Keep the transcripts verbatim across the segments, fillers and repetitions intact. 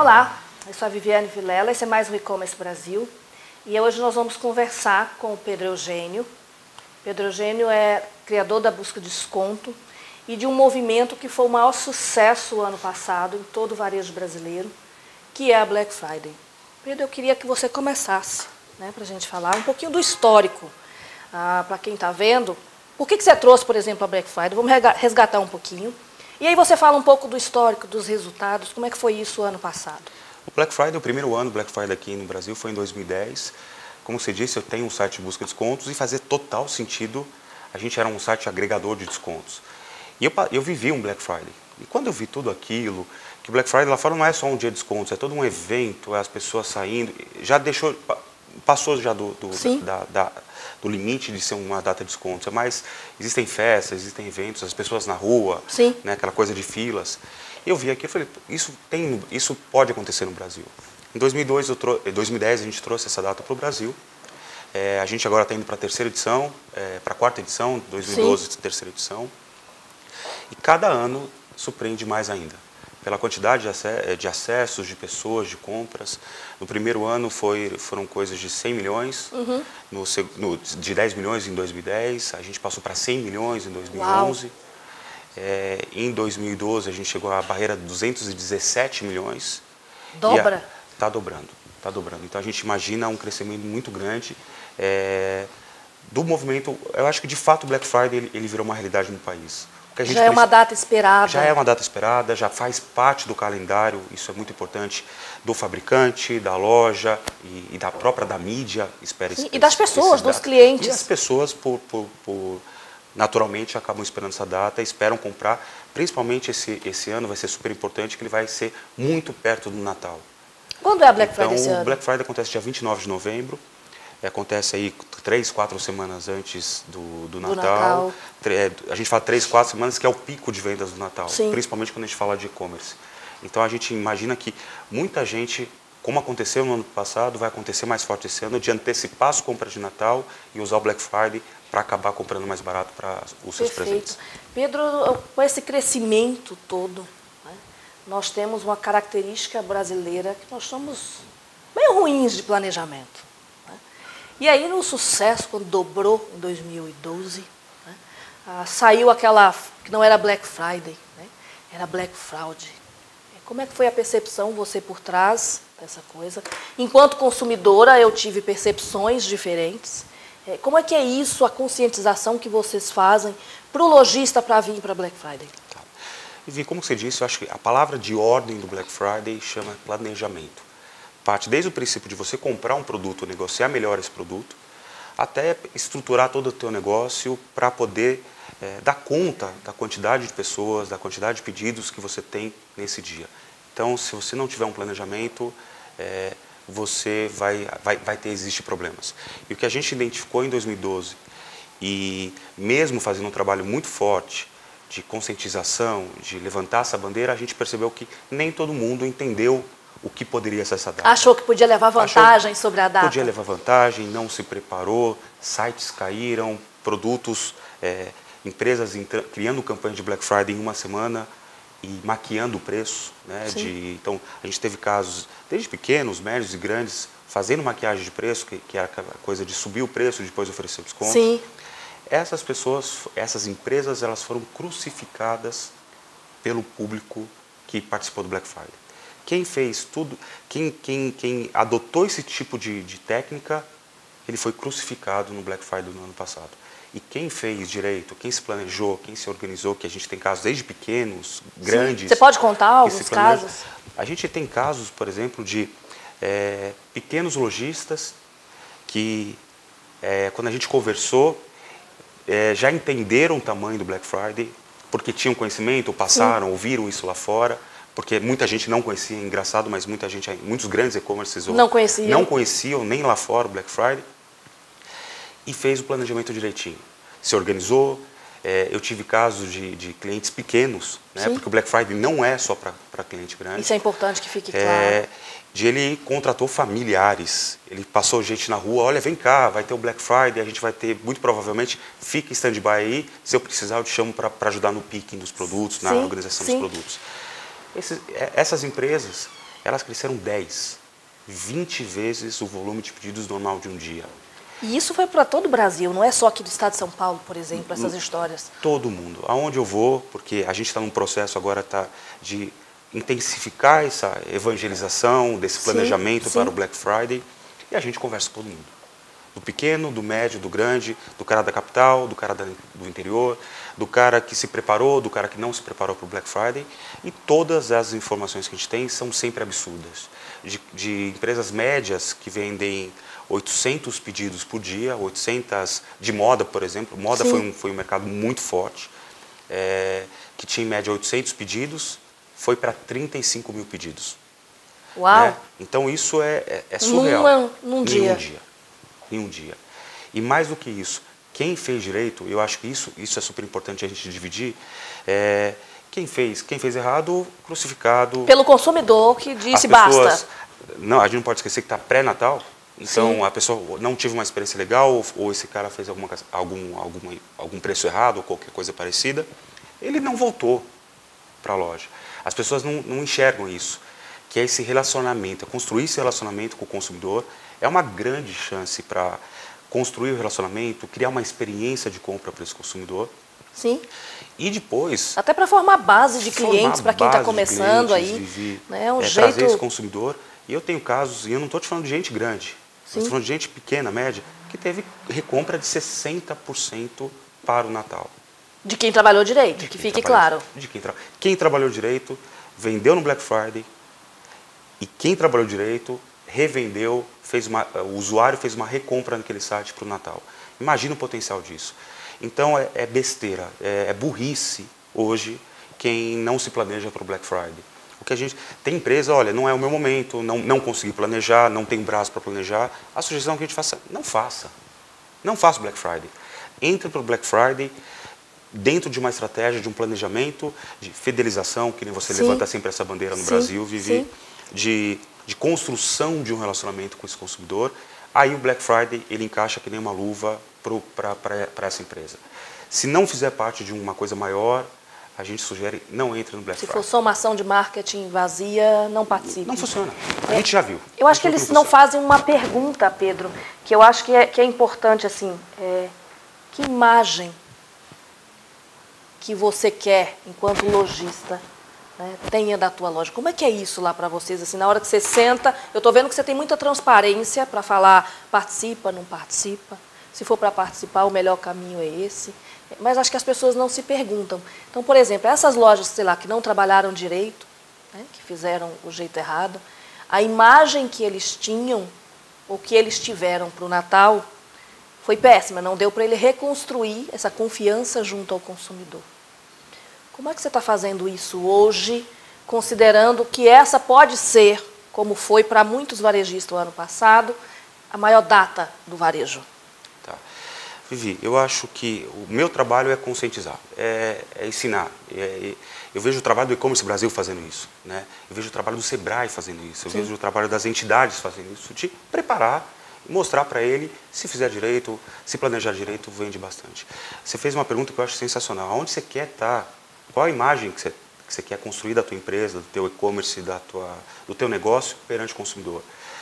Olá, eu sou a Viviane Vilela, esse é mais um E-Commerce Brasil e hoje nós vamos conversar com o Pedro Eugênio. Pedro Eugênio é criador da Busca Desconto e de um movimento que foi o maior sucesso o ano passado em todo o varejo brasileiro, que é a Black Friday. Pedro, eu queria que você começasse, né, para a gente falar um pouquinho do histórico, ah, para quem está vendo. Por que, que você trouxe, por exemplo, a Black Friday? Vamos resgatar um pouquinho. E aí você fala um pouco do histórico, dos resultados, como é que foi isso o ano passado? O Black Friday, o primeiro ano do Black Friday aqui no Brasil foi em dois mil e dez. Como você disse, eu tenho um site de busca de descontos e fazia total sentido. A gente era um site agregador de descontos. E eu, eu vivi um Black Friday. E quando eu vi tudo aquilo, que o Black Friday lá fora não é só um dia de descontos, é todo um evento, é as pessoas saindo, já deixou, passou já do, do, da, da, do limite de ser uma data de descontos. É mais, existem festas, existem eventos, as pessoas na rua, né, aquela coisa de filas. Eu vi aqui e falei, isso, tem, isso pode acontecer no Brasil. Em dois mil e dois, eu trou dois mil e dez a gente trouxe essa data para o Brasil. É, a gente agora está indo para a terceira edição, é, para a quarta edição, dois mil e doze, Sim. terceira edição. E cada ano surpreende mais ainda, pela quantidade de, ac de acessos, de pessoas, de compras. No primeiro ano foi, foram coisas de cem milhões, uhum. no, no, de dez milhões em dois mil e dez, a gente passou para cem milhões em dois mil e onze. É, em dois mil e doze a gente chegou à barreira de duzentos e dezessete milhões. Dobra? Está dobrando, está dobrando. Então a gente imagina um crescimento muito grande é, do movimento. Eu acho que de fato o Black Friday ele, ele virou uma realidade no país. Já é uma data esperada. Já é uma data esperada, já faz parte do calendário, isso é muito importante, do fabricante, da loja e, e da própria da mídia. Espera Sim, esse, e das pessoas, dos clientes. E as pessoas, por, por, por, naturalmente, acabam esperando essa data, esperam comprar. Principalmente esse, esse ano vai ser super importante, que ele vai ser muito perto do Natal. Quando é a Black Friday então, esse ano? O Black Friday acontece dia vinte e nove de novembro. Acontece aí três, quatro semanas antes do, do, Natal. do Natal. A gente fala três, quatro semanas, que é o pico de vendas do Natal, Sim. principalmente quando a gente fala de e-commerce. Então a gente imagina que muita gente, como aconteceu no ano passado, vai acontecer mais forte esse ano, de antecipar as compras de Natal e usar o Black Friday para acabar comprando mais barato para os seus Perfeito. presentes. Pedro, com esse crescimento todo, né, nós temos uma característica brasileira que nós somos meio ruins de planejamento. E aí, no sucesso, quando dobrou em dois mil e doze, né, ah, saiu aquela, que não era Black Friday, né, era Black Fraud. Como é que foi a percepção, você por trás dessa coisa? Enquanto consumidora, eu tive percepções diferentes. Como é que é isso, a conscientização que vocês fazem para o lojista para vir para Black Friday? Tá. E Vi, como você disse, eu acho que a palavra de ordem do Black Friday chama planejamento. Parte desde o princípio de você comprar um produto, negociar melhor esse produto, até estruturar todo o teu negócio para poder é, dar conta da quantidade de pessoas, da quantidade de pedidos que você tem nesse dia. Então, se você não tiver um planejamento, é, você vai, vai, vai ter, existe problemas. E o que a gente identificou em dois mil e doze, e mesmo fazendo um trabalho muito forte de conscientização, de levantar essa bandeira, a gente percebeu que nem todo mundo entendeu o que poderia ser essa data. Achou que podia levar vantagem Achou sobre a data. Podia levar vantagem, não se preparou, sites caíram, produtos, é, empresas criando campanha de Black Friday em uma semana e maquiando o preço. Né, de, então, a gente teve casos, desde pequenos, médios e grandes, fazendo maquiagem de preço, que, que era aquela coisa de subir o preço e depois oferecer o desconto. Sim. Essas pessoas, essas empresas, elas foram crucificadas pelo público que participou do Black Friday. Quem fez tudo, quem, quem, quem adotou esse tipo de, de técnica, ele foi crucificado no Black Friday do ano passado. E quem fez direito, quem se planejou, quem se organizou, que a gente tem casos desde pequenos, grandes... Sim. Você pode contar alguns casos? A gente tem casos, por exemplo, de é, pequenos lojistas que, é, quando a gente conversou, é, já entenderam o tamanho do Black Friday, porque tinham conhecimento, passaram, Sim. ouviram isso lá fora. Porque muita gente não conhecia, é engraçado, mas muita gente, muitos grandes e-commerces não conheciam. não conheciam nem lá fora o Black Friday, e fez o planejamento direitinho. Se organizou, é, eu tive casos de, de clientes pequenos, né, porque o Black Friday não é só para cliente grande. Isso é importante que fique claro. É, de ele contratou familiares, ele passou gente na rua, olha, vem cá, vai ter o Black Friday, a gente vai ter, muito provavelmente, fica em stand-by aí, se eu precisar eu te chamo para ajudar no picking dos produtos, sim, na organização sim. dos produtos. Esses, essas empresas, elas cresceram dez, vinte vezes o volume de pedidos normal de um dia. E isso foi para todo o Brasil, não é só aqui do estado de São Paulo, por exemplo, essas histórias? Todo mundo. Aonde eu vou, porque a gente está num processo agora tá, de intensificar essa evangelização, desse planejamento sim, sim. para o Black Friday, e a gente conversa com todo mundo. Do pequeno, do médio, do grande, do cara da capital, do cara da, do interior, do cara que se preparou, do cara que não se preparou para o Black Friday, e todas as informações que a gente tem são sempre absurdas. De, de empresas médias que vendem oitocentos pedidos por dia, oitocentos de moda, por exemplo. Moda foi um, foi um mercado muito forte, é, que tinha em média oitocentos pedidos, foi para trinta e cinco mil pedidos. Uau! Né? Então isso é, é, é surreal. Num, num dia. Em um dia. Em um dia. E mais do que isso, quem fez direito, eu acho que isso, isso é super importante a gente dividir, é, quem fez, quem fez errado, crucificado. Pelo consumidor que disse pessoas, basta. Não, a gente não pode esquecer que está pré-natal. Então, sim, a pessoa não tive uma experiência legal, ou, ou esse cara fez alguma, algum, algum, algum preço errado, ou qualquer coisa parecida, ele não voltou para a loja. As pessoas não, não enxergam isso, que é esse relacionamento, é construir esse relacionamento com o consumidor, é uma grande chance para construir o relacionamento, criar uma experiência de compra para esse consumidor. Sim. E depois... Até para formar base de clientes, para quem está começando clientes, aí. Vivi, né, um é, jeito... trazer esse consumidor. E eu tenho casos, e eu não estou te falando de gente grande, estou falando de gente pequena, média, que teve recompra de sessenta por cento para o Natal. De quem trabalhou direito, que fique claro. De quem, tra... quem trabalhou direito, vendeu no Black Friday, e quem trabalhou direito, revendeu, fez uma... o usuário fez uma recompra naquele site para o Natal. Imagina o potencial disso. Então é, é besteira, é, é burrice hoje quem não se planeja para o Black Friday. O que a gente tem empresa, olha, não é o meu momento, não, não consegui planejar, não tem braço para planejar. A sugestão que a gente faça, não faça. Não faça o Black Friday. Entre para o Black Friday dentro de uma estratégia, de um planejamento, de fidelização, que nem você sim, levanta sempre essa bandeira no sim, Brasil, Vivi, de, de construção de um relacionamento com esse consumidor. Aí o Black Friday, ele encaixa que nem uma luva para essa empresa. Se não fizer parte de uma coisa maior, a gente sugere não entre no Black Se Friday. for só uma ação de marketing vazia, não participe. Não funciona. A é. gente já viu. Eu acho que eles não, não fazem uma pergunta, Pedro, que eu acho que é, que é importante, assim, é, que imagem que você quer, enquanto lojista, né, tenha da tua loja. Como é que é isso lá para vocês? Assim, na hora que você senta, eu estou vendo que você tem muita transparência para falar participa, não participa. Se for para participar, o melhor caminho é esse. Mas acho que as pessoas não se perguntam. Então, por exemplo, essas lojas, sei lá, que não trabalharam direito, né, que fizeram o jeito errado, a imagem que eles tinham, ou que eles tiveram para o Natal, foi péssima. Não deu para ele reconstruir essa confiança junto ao consumidor. Como é que você está fazendo isso hoje, considerando que essa pode ser, como foi para muitos varejistas o ano passado, a maior data do varejo? Tá. Vivi, eu acho que o meu trabalho é conscientizar, é, é ensinar. É, eu vejo o trabalho do E-Commerce Brasil fazendo isso, né? Eu vejo o trabalho do Sebrae fazendo isso, eu Sim. vejo o trabalho das entidades fazendo isso, de preparar e mostrar para ele, se fizer direito, se planejar direito, vende bastante. Você fez uma pergunta que eu acho sensacional. Aonde você quer estar? Qual a imagem que você, que você quer construir da tua empresa, do teu e-commerce, da tua, do teu negócio perante o consumidor?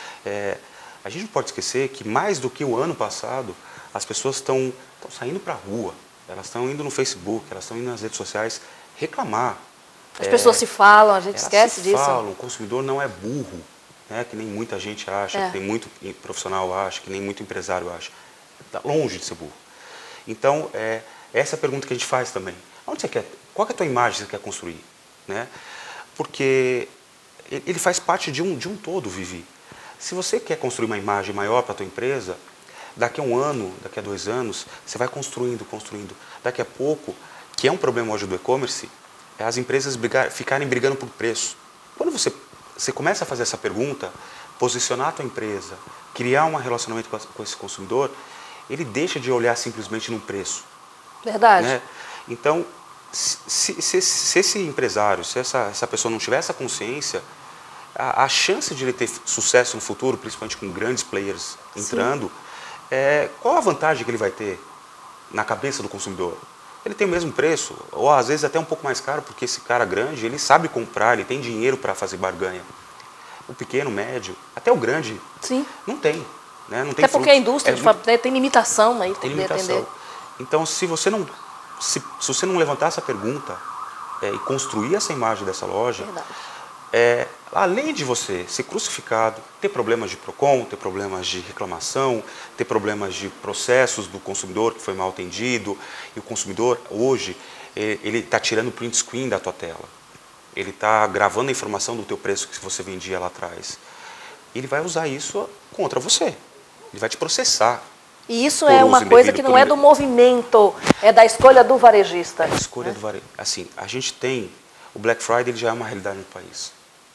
É, a gente não pode esquecer que mais do que o ano passado, as pessoas estão saindo para a rua, elas estão indo no Facebook, elas estão indo nas redes sociais reclamar. As é, pessoas se falam, a gente esquece se disso. Falam, o consumidor não é burro, né, que nem muita gente acha, é. que nem muito profissional acha, que nem muito empresário acha. Está longe de ser burro. Então, é, essa é a pergunta que a gente faz também. Onde você quer, qual é a tua imagem que você quer construir? Né? Porque ele faz parte de um, de um todo, Vivi. Se você quer construir uma imagem maior para a tua empresa, daqui a um ano, daqui a dois anos, você vai construindo, construindo. Daqui a pouco, que é um problema hoje do e-commerce, é as empresas brigar, ficarem brigando por preço. Quando você, você começa a fazer essa pergunta, posicionar a tua empresa, criar um relacionamento com, a, com esse consumidor, ele deixa de olhar simplesmente no preço. Verdade. Né? Então, se, se, se esse empresário, se essa, essa pessoa não tiver essa consciência, a, a chance de ele ter sucesso no futuro, principalmente com grandes players entrando, é, qual a vantagem que ele vai ter na cabeça do consumidor? Ele tem o mesmo preço, ou às vezes até um pouco mais caro, porque esse cara grande, ele sabe comprar, ele tem dinheiro para fazer barganha. o pequeno, o médio, até o grande, Sim. não tem. Né? Não tem até porque a indústria é, de fab... tem limitação aí, tem tem que atender. Então, se você não, se, se você não levantar essa pergunta é, e construir essa imagem dessa loja, é, além de você ser crucificado, ter problemas de PROCON, ter problemas de reclamação, ter problemas de processos do consumidor que foi mal atendido, e o consumidor hoje, ele está tirando print screen da tua tela. Ele está gravando a informação do teu preço que você vendia lá atrás. Ele vai usar isso contra você. Ele vai te processar. E isso é uma coisa que não é do movimento, é da escolha do varejista. A escolha né? do varejista. Assim, a gente tem... O Black Friday ele já é uma realidade no país.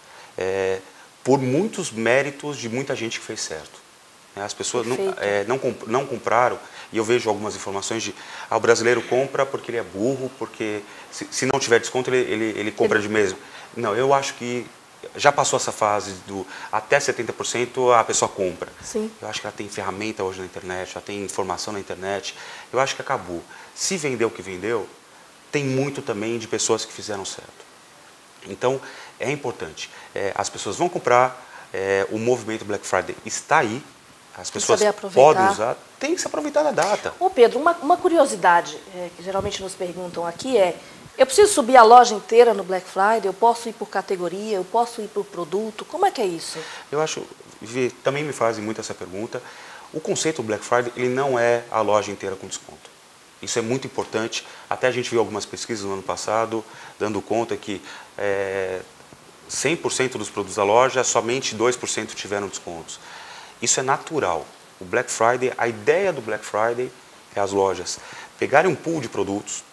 É, por muitos méritos de muita gente que fez certo. As pessoas não, é, não, comp não compraram, e eu vejo algumas informações de ah, o brasileiro compra porque ele é burro, porque se, se não tiver desconto ele, ele, ele compra ele... de mesmo. Não, eu acho que já passou essa fase do até setenta por cento a pessoa compra. Sim. Eu acho que ela tem ferramenta hoje na internet, já tem informação na internet, eu acho que acabou. Se vendeu o que vendeu, tem muito também de pessoas que fizeram certo. Então, é importante. É, as pessoas vão comprar, é, o movimento Black Friday está aí, as pessoas podem usar, tem que se aproveitar da data. Ô Pedro, uma, uma curiosidade é, que geralmente nos perguntam aqui é, eu preciso subir a loja inteira no Black Friday, eu posso ir por categoria, eu posso ir por produto, como é que é isso? Eu acho, também me fazem muito essa pergunta, o conceito do Black Friday ele não é a loja inteira com desconto. Isso é muito importante, até a gente viu algumas pesquisas no ano passado, dando conta que é, cem por cento dos produtos da loja, somente dois por cento tiveram descontos. Isso é natural. O Black Friday, a ideia do Black Friday é as lojas pegarem um pool de produtos,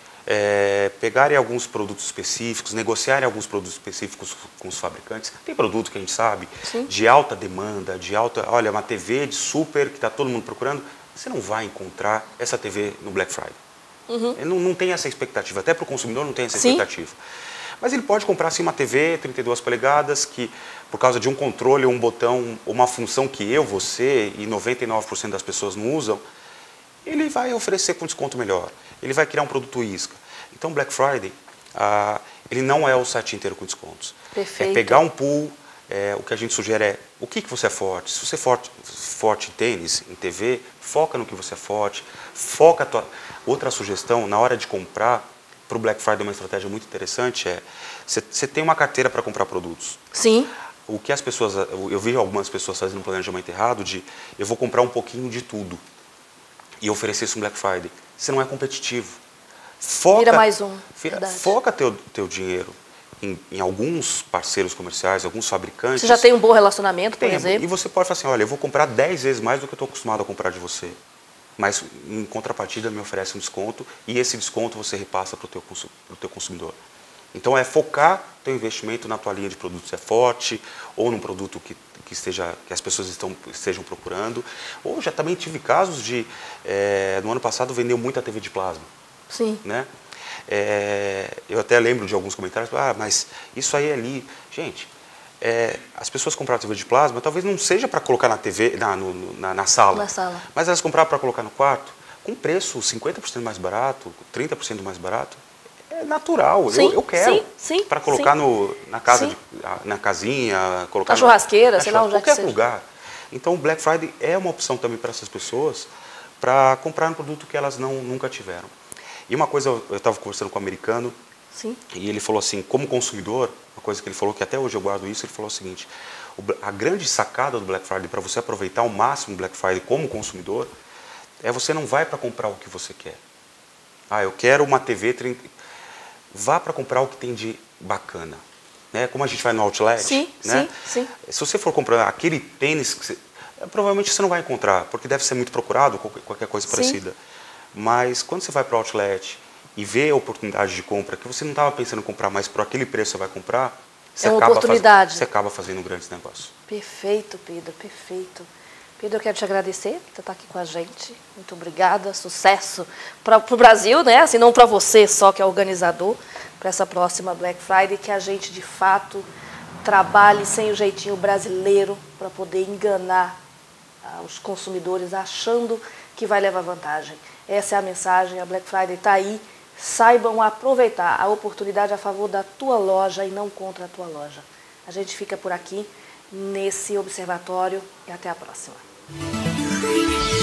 é, pegarem alguns produtos específicos, negociarem alguns produtos específicos com os fabricantes. Tem produto que a gente sabe, Sim. de alta demanda, de alta... Olha, uma T V de super que está todo mundo procurando, você não vai encontrar essa T V no Black Friday. Uhum. Não, não tem essa expectativa, até para o consumidor não tem essa Sim. expectativa. Mas ele pode comprar sim uma T V trinta e duas polegadas que, por causa de um controle, um botão, uma função que eu, você e noventa e nove por cento das pessoas não usam, ele vai oferecer com desconto melhor. Ele vai criar um produto isca. Então, Black Friday, ah, ele não é o site inteiro com descontos. Perfeito. É pegar um pool, é, o que a gente sugere é, o que, que você é forte? Se você é forte, forte em tênis, em T V, foca no que você é forte, foca a tua... Outra sugestão, na hora de comprar, para o Black Friday uma estratégia muito interessante é, você tem uma carteira para comprar produtos. Sim. O que as pessoas, eu vi algumas pessoas fazendo um planejamento errado de, eu vou comprar um pouquinho de tudo e oferecer isso no Black Friday. Você não é competitivo. Foca, vira mais um. Vira, foca teu, teu dinheiro em, em alguns parceiros comerciais, alguns fabricantes. Você já tem um bom relacionamento, por tem, exemplo. E você pode falar assim, olha, eu vou comprar dez vezes mais do que eu estou acostumado a comprar de você. Mas, em contrapartida, me oferece um desconto e esse desconto você repassa para o teu, pro teu consumidor. Então, é focar teu investimento na tua linha de produtos é forte ou num produto que, que, esteja, que as pessoas estão, estejam procurando. Ou já também tive casos de, é, no ano passado, vendeu muita T V de plasma. Sim. Né? É, eu até lembro de alguns comentários, ah, mas isso aí é ali. Gente, é, as pessoas compraram T V de plasma, talvez não seja para colocar na T V, na, no, na, na, sala, na sala, mas elas compraram para colocar no quarto, com preço cinquenta por cento mais barato, trinta por cento mais barato. É natural, sim, eu, eu quero, sim, sim, para colocar sim. No, na casa, de, na casinha, colocar na churrasqueira, na, sei lá onde qualquer é que lugar. Então, o Black Friday é uma opção também para essas pessoas, para comprar um produto que elas não, nunca tiveram. E uma coisa, eu estava conversando com um americano, Sim. e ele falou assim, como consumidor, uma coisa que ele falou, que até hoje eu guardo isso, ele falou o seguinte, a grande sacada do Black Friday, para você aproveitar ao máximo o Black Friday como consumidor, é você não vai para comprar o que você quer. Ah, eu quero uma T V trinta... Vá para comprar o que tem de bacana. Né? Como a gente vai no outlet, sim, né? sim, sim. Se você for comprar aquele tênis, que você, provavelmente você não vai encontrar, porque deve ser muito procurado, qualquer, qualquer coisa sim. parecida. Mas quando você vai para o outlet e vê a oportunidade de compra, que você não estava pensando em comprar, mas por aquele preço você vai comprar, você, é uma acaba, oportunidade. Faz, você acaba fazendo um grande negócio. Perfeito, Pedro, perfeito. Pedro, eu quero te agradecer por estar aqui com a gente. Muito obrigada, sucesso para o Brasil, né? Assim, não para você só, que é organizador, para essa próxima Black Friday, que a gente, de fato, trabalhe sem o jeitinho brasileiro para poder enganar ah, os consumidores achando que vai levar vantagem. Essa é a mensagem, a Black Friday está aí. Saibam aproveitar a oportunidade a favor da tua loja e não contra a tua loja. A gente fica por aqui nesse observatório e até a próxima.